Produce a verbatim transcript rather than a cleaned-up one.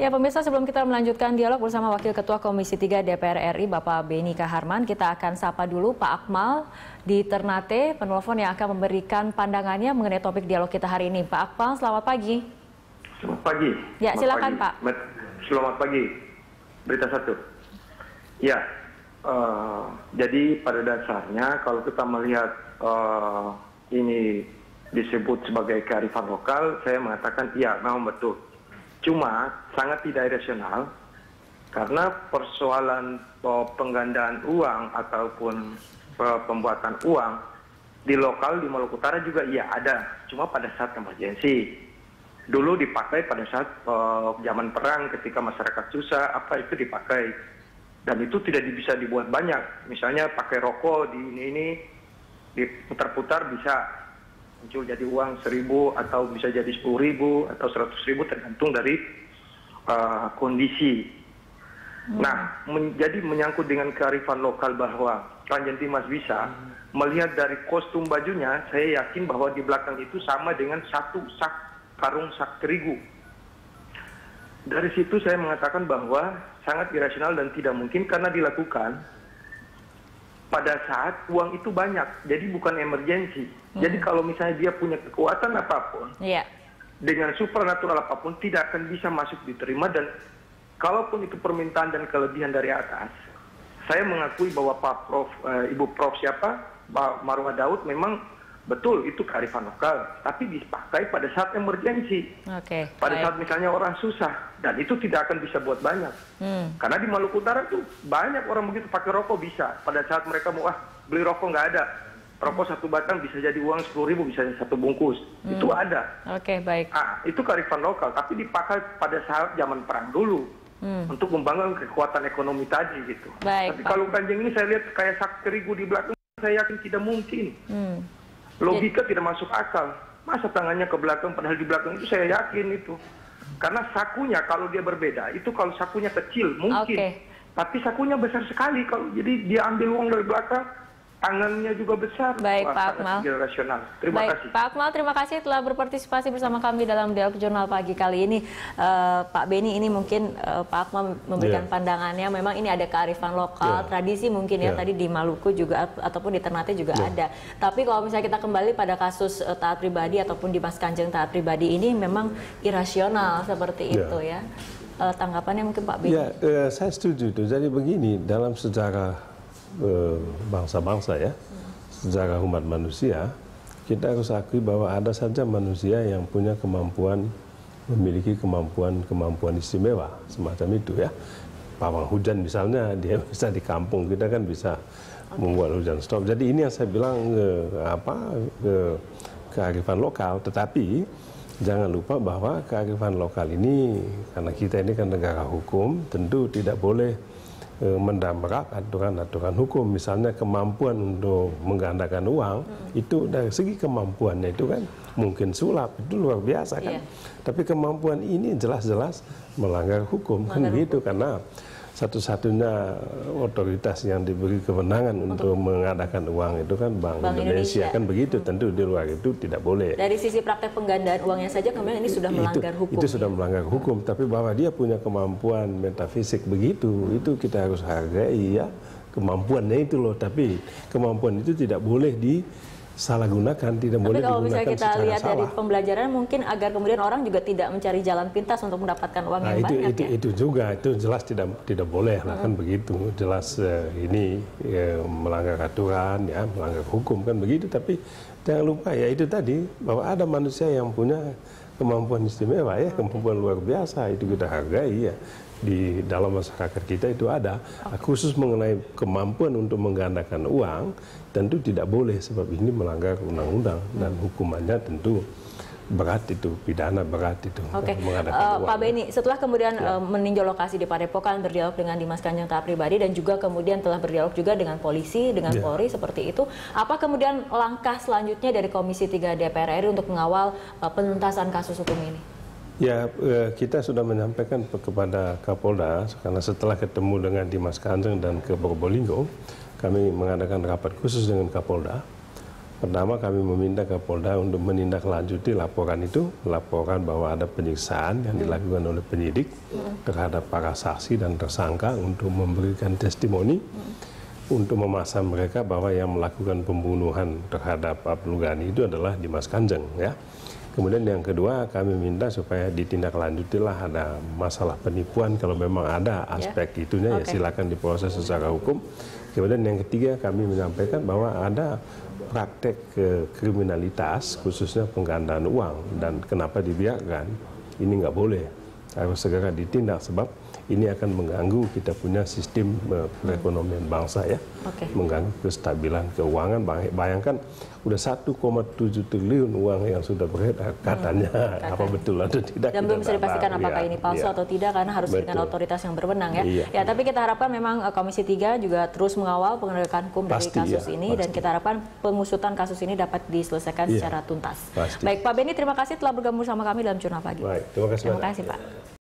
Ya pemirsa, sebelum kita melanjutkan dialog bersama Wakil Ketua Komisi tiga D P R R I, Bapak Beni Kaharman, kita akan sapa dulu Pak Akmal di Ternate, penelpon yang akan memberikan pandangannya mengenai topik dialog kita hari ini. Pak Akmal, selamat pagi. Selamat pagi. Ya, selamat silakan pagi. Pak. Selamat pagi. Berita satu. Ya, uh, jadi pada dasarnya kalau kita melihat uh, ini disebut sebagai kearifan lokal, saya mengatakan iya, memang betul. Cuma sangat tidak rasional karena persoalan penggandaan uang ataupun pembuatan uang di lokal di Maluku Utara juga iya ada, cuma pada saat emergensi. Dulu dipakai pada saat uh, zaman perang ketika masyarakat susah, apa itu dipakai. Dan itu tidak bisa dibuat banyak. Misalnya pakai rokok di ini ini diputar-putar bisa muncul jadi uang seribu atau bisa jadi sepuluh ribu atau seratus ribu tergantung dari uh, kondisi. Hmm. Nah, menjadi menyangkut dengan kearifan lokal bahwa Kanjeng Dimas bisa hmm. melihat dari kostum bajunya, saya yakin bahwa di belakang itu sama dengan satu sak karung sak terigu. Dari situ saya mengatakan bahwa sangat irasional dan tidak mungkin karena dilakukan pada saat uang itu banyak, jadi bukan emergensi. Hmm. Jadi kalau misalnya dia punya kekuatan apapun, yeah. dengan supernatural apapun, tidak akan bisa masuk diterima. Dan kalaupun itu permintaan dan kelebihan dari atas, saya mengakui bahwa Pak Prof, e, Ibu Prof siapa, Pak Marwah Daud memang betul itu kearifan lokal, tapi dipakai pada saat emergensi, okay, pada baik. saat misalnya orang susah, dan itu tidak akan bisa buat banyak. Hmm. Karena di Maluku Utara tuh banyak orang begitu pakai rokok bisa. Pada saat mereka mau ah beli rokok nggak ada, rokok satu batang bisa jadi uang sepuluh ribu, bisa jadi satu bungkus, hmm. itu ada. Oke, okay, baik. Ah, itu kearifan lokal, tapi dipakai pada saat zaman perang dulu. Hmm. Untuk membangun kekuatan ekonomi tadi gitu. Baik, tapi Pak. kalau Kanjeng ini saya lihat kayak sak terigu di belakang, saya yakin tidak mungkin. Hmm. Logika tidak masuk akal. Masa tangannya ke belakang, padahal di belakang itu saya yakin itu. Karena sakunya kalau dia berbeda, itu kalau sakunya kecil mungkin. Okay. Tapi sakunya besar sekali. Kalau jadi dia ambil uang dari belakang, tangannya juga besar. Baik, Wah, Pak Akmal. Rasional. Terima Baik, kasih. Pak Akmal, terima kasih telah berpartisipasi bersama kami dalam dialog jurnal pagi kali ini. Uh, Pak Beni, ini mungkin uh, Pak Akmal memberikan yeah. pandangannya. Memang ini ada kearifan lokal, yeah. tradisi mungkin ya, yeah. tadi di Maluku juga ataupun di Ternate juga yeah. ada. Tapi kalau misalnya kita kembali pada kasus uh, taat pribadi ataupun Dimas Kanjeng taat pribadi ini memang irasional seperti yeah. itu ya. Uh, tanggapannya mungkin Pak Beni. Ya, yeah, uh, saya setuju itu. Jadi begini, dalam sejarah uh, bangsa-bangsa ya, sejarah umat manusia, kita harus akui bahwa ada saja manusia yang punya kemampuan, memiliki kemampuan-kemampuan istimewa, semacam itu ya. Pawang hujan misalnya, dia bisa di kampung, kita kan bisa okay. membuat hujan stop. Jadi ini yang saya bilang eh, apa eh, kearifan lokal, tetapi jangan lupa bahwa kearifan lokal ini, karena kita ini kan negara hukum, tentu tidak boleh mendabrak aturan-aturan hukum. Misalnya kemampuan untuk menggandakan uang hmm. itu dari segi kemampuannya itu kan mungkin sulap, itu luar biasa kan. Yeah. Tapi kemampuan ini jelas-jelas melanggar hukum kan gitu, karena satu-satunya otoritas yang diberi kewenangan untuk, untuk mengadakan uang itu kan Bank, Bank Indonesia. Indonesia kan begitu. Hmm. Tentu di luar itu tidak boleh. Dari sisi praktek penggandaan uangnya saja kemudian ini sudah melanggar itu, hukum. Itu sudah ya? melanggar hukum, tapi bahwa dia punya kemampuan metafisik begitu, hmm. itu kita harus hargai ya, kemampuannya itu loh. Tapi kemampuan itu tidak boleh di salah gunakan, tidak Tapi boleh kalau digunakan misalnya kita lihat salah. dari pembelajaran mungkin agar kemudian orang juga tidak mencari jalan pintas untuk mendapatkan uang nah, yang itu, banyak itu, ya? itu juga, itu jelas tidak tidak boleh lah hmm. kan begitu, jelas uh, ini ya, melanggar aturan ya, melanggar hukum kan begitu. Tapi jangan lupa ya itu tadi bahwa ada manusia yang punya kemampuan istimewa ya, kemampuan luar biasa, itu kita hargai ya. Di dalam masyarakat kita itu ada okay. khusus mengenai kemampuan untuk menggandakan uang, tentu tidak boleh sebab ini melanggar undang-undang hmm. dan hukumannya tentu berat, itu pidana berat itu. Oke, okay. uh, Pak Beni, setelah kemudian ya. uh, meninjau lokasi di Padepokan, berdialog dengan Dimas Kanjeng taat pribadi dan juga kemudian telah berdialog juga dengan polisi, dengan ya. Polri seperti itu, apa kemudian langkah selanjutnya dari Komisi tiga D P R R I untuk mengawal uh, penuntasan kasus hukum ini? Ya, kita sudah menyampaikan kepada Kapolda, karena setelah ketemu dengan Dimas Kanjeng dan ke Probolinggo, kami mengadakan rapat khusus dengan Kapolda Pertama, kami meminta ke Polda untuk menindaklanjuti laporan itu, laporan bahwa ada penyiksaan yang dilakukan oleh penyidik terhadap para saksi dan tersangka untuk memberikan testimoni, untuk memasang mereka bahwa yang melakukan pembunuhan terhadap Abdul Ghani itu adalah Dimas Kanjeng, ya. Kemudian yang kedua, kami minta supaya ditindaklanjutilah ada masalah penipuan, kalau memang ada aspek yeah. itunya okay. ya silakan diproses secara hukum. Kemudian yang ketiga, kami menyampaikan bahwa ada praktek ke kriminalitas khususnya penggandaan uang, dan kenapa dibiarkan, ini nggak boleh, harus segera ditindak sebab ini akan mengganggu kita punya sistem uh, perekonomian bangsa, ya, okay. mengganggu kestabilan keuangan. Bayangkan udah satu koma tujuh triliun uang yang sudah beredar, katanya hmm, apa betul atau tidak. Dan belum bisa dipastikan tahu. apakah ya, ini palsu ya. atau tidak karena harus betul. dengan otoritas yang berwenang, ya. Iya, ya, tapi kita harapkan memang uh, Komisi tiga juga terus mengawal penegakan hukum dari pasti, kasus ya, ini pasti. dan kita harapkan pengusutan kasus ini dapat diselesaikan iya, secara tuntas. Pasti. Baik, Pak Beni, terima kasih telah bergabung bersama kami dalam Jurnal Pagi. Baik, terima kasih. Terima kasih, Pak.